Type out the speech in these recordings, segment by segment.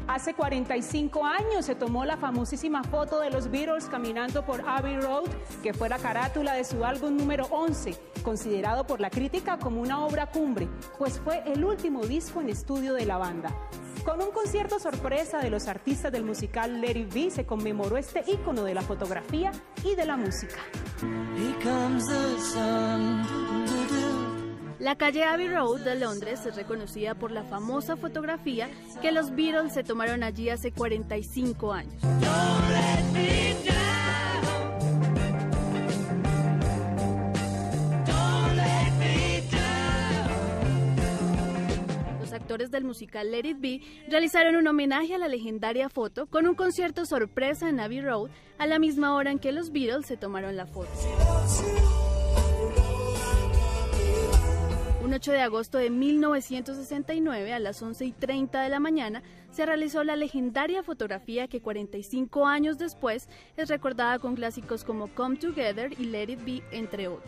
Hace 45 años se tomó la famosísima foto de los Beatles caminando por Abbey Road, que fue la carátula de su álbum número 11, considerado por la crítica como una obra cumbre, pues fue el último disco en estudio de la banda. Con un concierto sorpresa de los artistas del musical Let It Be, se conmemoró este ícono de la fotografía y de la música. La calle Abbey Road de Londres es reconocida por la famosa fotografía que los Beatles se tomaron allí hace 45 años. Los actores del musical Let It Be realizaron un homenaje a la legendaria foto con un concierto sorpresa en Abbey Road a la misma hora en que los Beatles se tomaron la foto. Un 8 de agosto de 1969, a las 11:30 de la mañana, se realizó la legendaria fotografía que 45 años después es recordada con clásicos como Come Together y Let It Be, entre otros.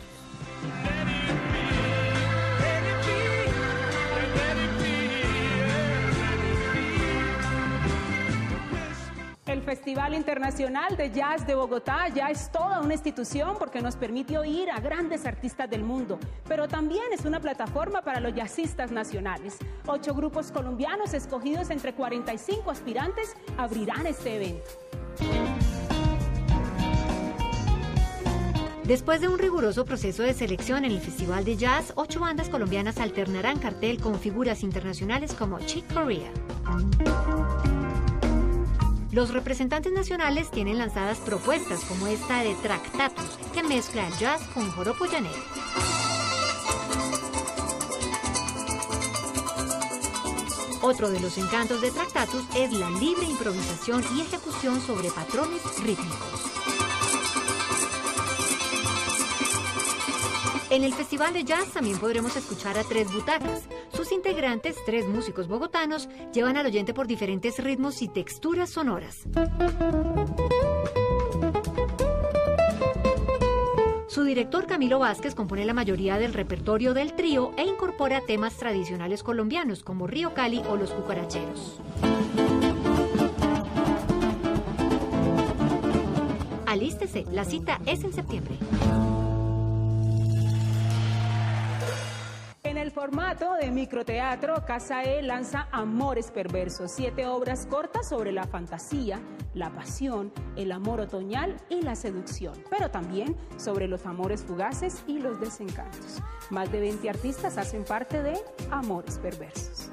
El Festival Internacional de Jazz de Bogotá ya es toda una institución porque nos permite oír a grandes artistas del mundo, pero también es una plataforma para los jazzistas nacionales. 8 grupos colombianos escogidos entre 45 aspirantes abrirán este evento. Después de un riguroso proceso de selección en el Festival de Jazz, 8 bandas colombianas alternarán cartel con figuras internacionales como Chick Corea. Los representantes nacionales tienen lanzadas propuestas como esta de Tractatus, que mezcla el jazz con joropo llanero. Otro de los encantos de Tractatus es la libre improvisación y ejecución sobre patrones rítmicos. En el Festival de Jazz también podremos escuchar a 3 butacas. Sus integrantes, 3 músicos bogotanos, llevan al oyente por diferentes ritmos y texturas sonoras. Su director Camilo Vázquez compone la mayoría del repertorio del trío e incorpora temas tradicionales colombianos como Río Cali o Los Cucaracheros. Alístese, la cita es en septiembre. En el formato de microteatro, Casa E lanza Amores Perversos, 7 obras cortas sobre la fantasía, la pasión, el amor otoñal y la seducción, pero también sobre los amores fugaces y los desencantos. Más de 20 artistas hacen parte de Amores Perversos.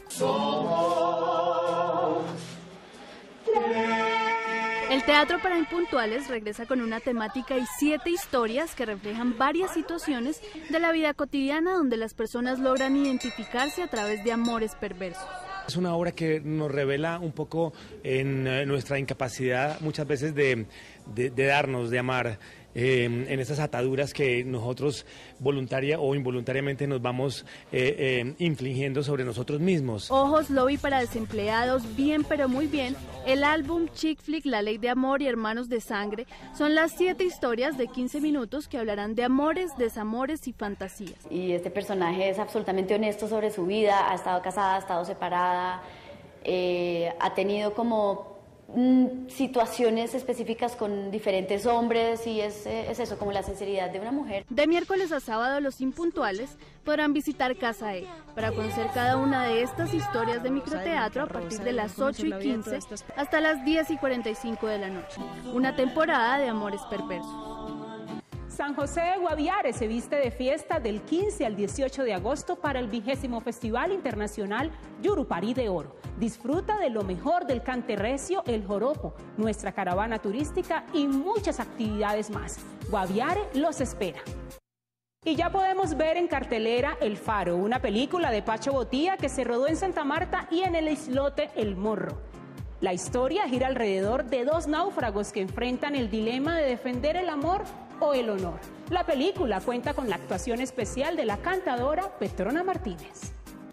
El Teatro para Impuntuales regresa con una temática y 7 historias que reflejan varias situaciones de la vida cotidiana donde las personas logran identificarse a través de amores perversos. Es una obra que nos revela un poco en nuestra incapacidad muchas veces de darnos, de amar, en esas ataduras que nosotros voluntaria o involuntariamente nos vamos infligiendo sobre nosotros mismos. Ojos, Lobby para desempleados, Bien pero muy bien, el álbum Chick Flick, La Ley de Amor y Hermanos de Sangre son las 7 historias de 15 minutos que hablarán de amores, desamores y fantasías. Y este personaje es absolutamente honesto sobre su vida, ha estado casada, ha estado separada, ha tenido como situaciones específicas con diferentes hombres y es eso, como la sinceridad de una mujer. De miércoles a sábado los impuntuales podrán visitar Casa E para conocer cada una de estas historias de microteatro a partir de las 8:15 hasta las 10:45 de la noche. Una temporada de amores perversos. San José de Guaviare se viste de fiesta del 15 al 18 de agosto para el 20º Festival Internacional Yurupari de Oro. Disfruta de lo mejor del cante recio, el joropo, nuestra caravana turística y muchas actividades más. Guaviare los espera. Y ya podemos ver en cartelera El Faro, una película de Pacho Botía que se rodó en Santa Marta y en el islote El Morro. La historia gira alrededor de 2 náufragos que enfrentan el dilema de defender el amor o el honor. La película cuenta con la actuación especial de la cantadora Petrona Martínez.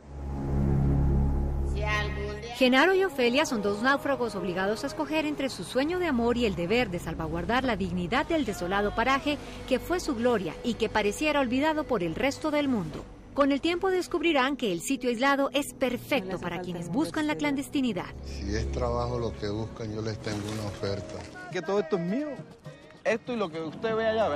Genaro y Ofelia son 2 náufragos obligados a escoger entre su sueño de amor y el deber de salvaguardar la dignidad del desolado paraje que fue su gloria y que pareciera olvidado por el resto del mundo. Con el tiempo descubrirán que el sitio aislado es perfecto para quienes buscan la clandestinidad. Si es trabajo lo que buscan, yo les tengo una oferta. Que todo esto es mío. Esto y lo que usted ve allá, ¿ve?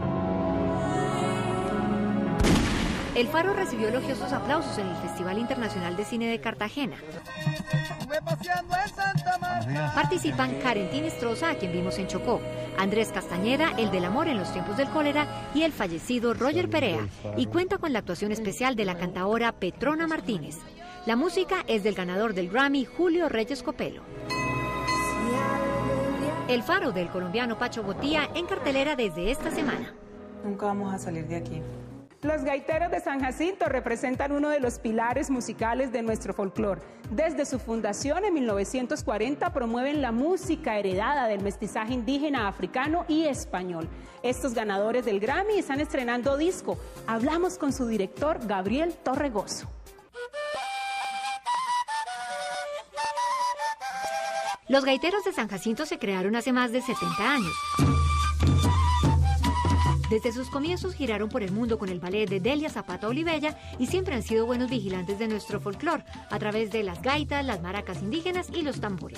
El Faro recibió elogiosos aplausos en el Festival Internacional de Cine de Cartagena. Participan Karen Tinestrosa, a quien vimos en Chocó, Andrés Castañeda, el del amor en los tiempos del cólera, y el fallecido Roger Perea, y cuenta con la actuación especial de la cantaora Petrona Martínez. La música es del ganador del Grammy, Julio Reyes Copelo. El Faro del colombiano Pacho Botía en cartelera desde esta semana. Nunca vamos a salir de aquí. Los gaiteros de San Jacinto representan uno de los pilares musicales de nuestro folclore. Desde su fundación en 1940 promueven la música heredada del mestizaje indígena, africano y español. Estos ganadores del Grammy están estrenando disco. Hablamos con su director, Gabriel Torregoso. Los gaiteros de San Jacinto se crearon hace más de 70 años. Desde sus comienzos giraron por el mundo con el ballet de Delia Zapata Olivella y siempre han sido buenos vigilantes de nuestro folclore a través de las gaitas, las maracas indígenas y los tambores.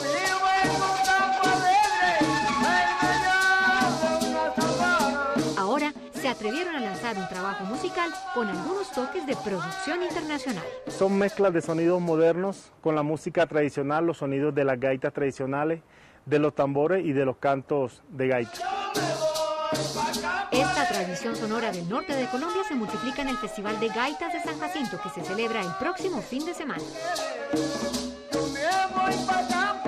Ahora se atrevieron a lanzar un trabajo musical con algunos toques de producción internacional. Son mezclas de sonidos modernos con la música tradicional, los sonidos de las gaitas tradicionales, de los tambores y de los cantos de gaita. Esta tradición sonora del norte de Colombia se multiplica en el Festival de Gaitas de San Jacinto, que se celebra el próximo fin de semana.